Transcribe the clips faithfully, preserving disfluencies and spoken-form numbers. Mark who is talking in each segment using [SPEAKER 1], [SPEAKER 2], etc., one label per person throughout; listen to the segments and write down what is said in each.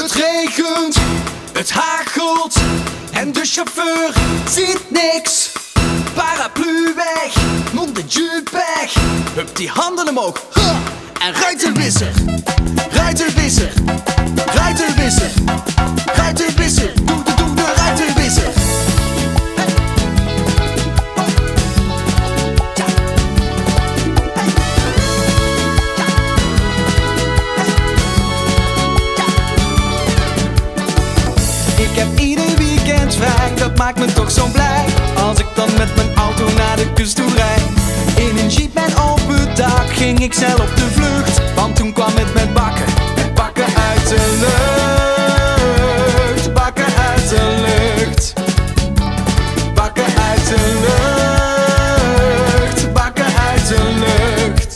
[SPEAKER 1] Het regent, het hagelt en de chauffeur ziet niks. Paraplu weg, mondetje weg, hup die handen omhoog. Huh. En Ruitenwisser, Ruitenwisser, Ruitenwisser, Ruitenwisser, doe de doe de Ruitenwisser. Ik heb ieder weekend vrij, dat maakt me toch zo blij. Als ik dan met mijn auto naar de kust toe rijd. In een jeep met open dak ging ik snel op de vlucht. Want toen kwam het met bakken, met bakken uit de lucht. Bakken uit de lucht. Bakken uit de lucht. Bakken uit de lucht.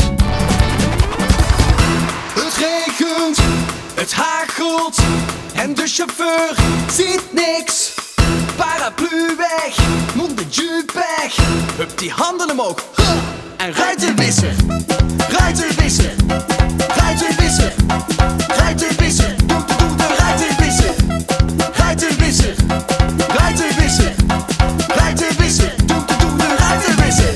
[SPEAKER 1] Het regent, het hagelt en de chauffeur ziet niks. Paraplu weg, mondetje weg, hup die handen omhoog. Huh. En Ruitenwisser, Ruitenwisser, Ruitenwisser, Ruitenwisser, doe de doe de Ruitenwisser. Ruitenwisser, Ruitenwisser, Ruitenwisser, doe de doe de Ruitenwisser.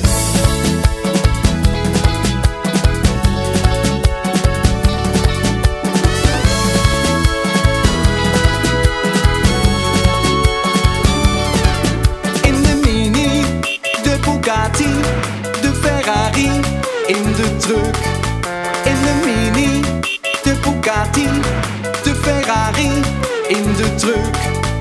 [SPEAKER 1] De Ferrari, in de truck, in de mini, de Bugatti, de Ferrari, in de truck.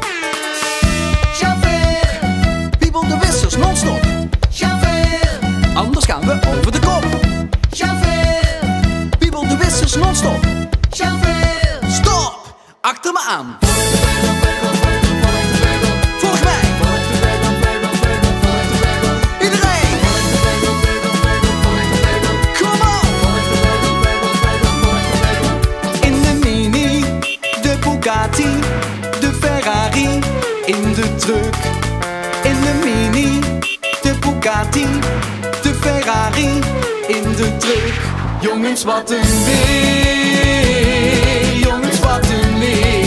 [SPEAKER 1] Chauffeur, wiebel de wissers non-stop. Chauffeur, anders gaan we over de kop. Chauffeur, wiebel de wissers non-stop. Chauffeur, stop, achter me aan. Volg mij. De Ferrari, in de truck, in de mini, de Bugatti, de Ferrari, in de truck. Jongens, wat een weer, jongens, wat een weer.